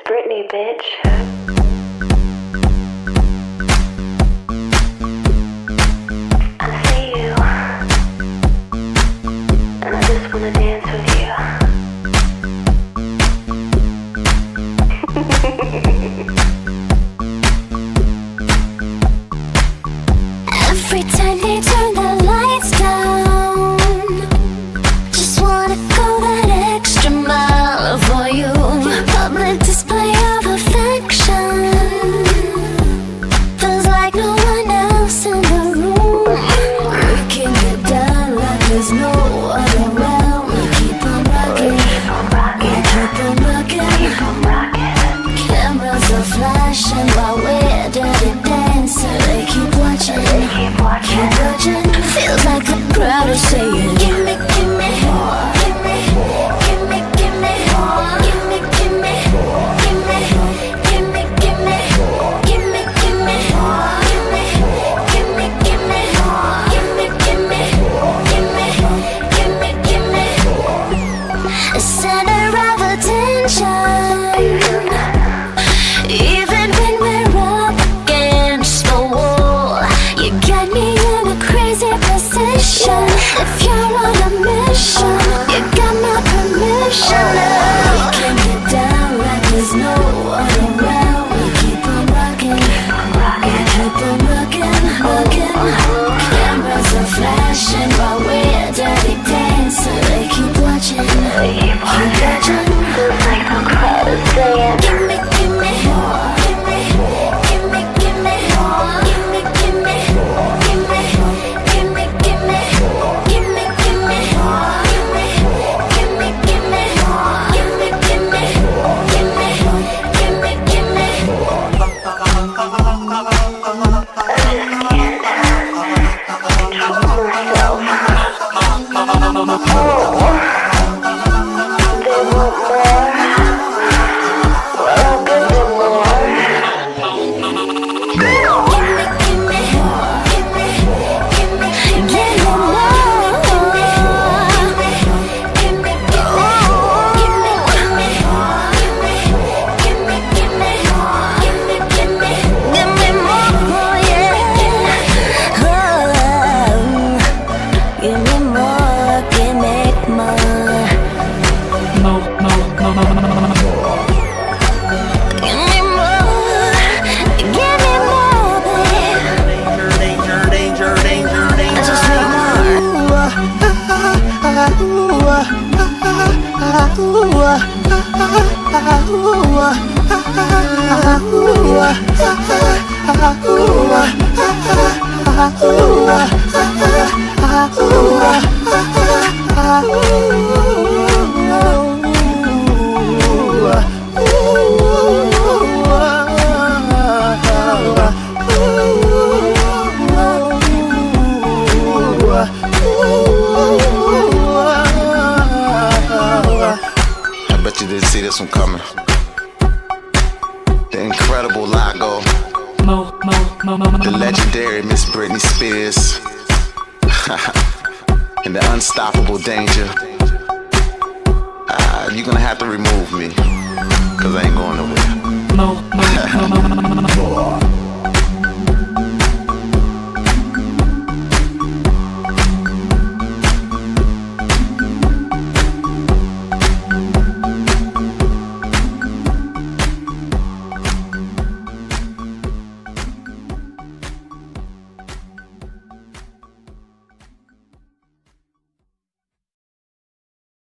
Britney, bitch. I see you, and I just wanna dance with you. Every time they turn the lights down, just wanna go that extra mile for you. Public display of affection feels like no one else in the room. We can get down like there's no other around. We keep on rocking, we keep on rocking. Cameras are flashing while we're dirty dancing. They keep watching, keep watching. Feels like the crowd is saying, give me more, give me more, give me more, give me more, give me more, give me more, give me more, give me more, give me more, give me more. A center of attention, even when we're up against the wall. You got me in a crazy position. If you're on a mission, you got my permission. We can get down like there's no other around. We keep on rocking, we keep on rocking. Cameras are flashing while we're dirty dancing. They keep watching, keep watching. Feels like the crowd is saying, Give me more, give me more, give me more, give me more, give me more, give me more, give me more, give me more, give me more, give me more, give me I bet you didn't see this one coming. The incredible Lago, the legendary Miss Britney Spears, and the unstoppable Danger. You're gonna have to remove me, 'cause I ain't going nowhere.